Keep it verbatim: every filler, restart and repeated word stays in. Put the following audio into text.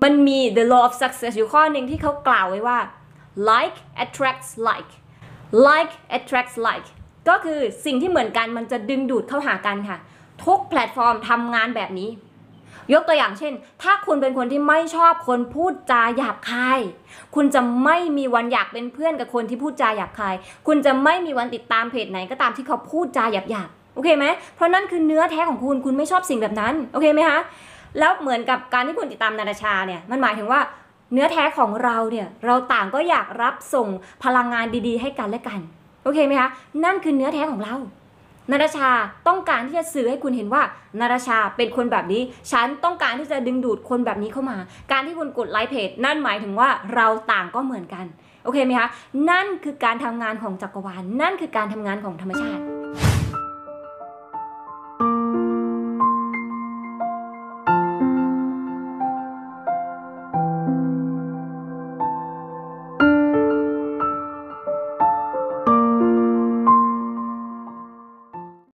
มันมี the law of success อยู่ข้อหนึ่งที่เขากล่าวไว้ว่า like attracts like like attracts like ก็คือสิ่งที่เหมือนกันมันจะดึงดูดเข้าหากันค่ะทุกแพลตฟอร์มทำงานแบบนี้ยกตัวอย่างเช่นถ้าคุณเป็นคนที่ไม่ชอบคนพูดจาหยาบคายคุณจะไม่มีวันอยากเป็นเพื่อนกับคนที่พูดจาหยาบคายคุณจะไม่มีวันติดตามเพจไหนก็ตามที่เขาพูดจาหยาบๆโอเคไหมเพราะนั่นคือเนื้อแท้ของคุณคุณไม่ชอบสิ่งแบบนั้นโอเคไหมคะแล้วเหมือนกับการที่คุณติดตามนาตาชาเนี่ยมันหมายถึงว่าเนื้อแท้ของเราเนี่ยเราต่างก็อยากรับส่งพลังงานดีๆให้กันและกันโอเคไหมคะนั่นคือเนื้อแท้ของเรานาตาชาต้องการที่จะสื่อให้คุณเห็นว่านาตาชาเป็นคนแบบนี้ฉันต้องการที่จะดึงดูดคนแบบนี้เข้ามาการที่คุณกดไลค์เพจนั่นหมายถึงว่าเราต่างก็เหมือนกันโอเคไหมคะนั่นคือการทำงานของจักรวาลนั่นคือการทำงานของธรรมชาติ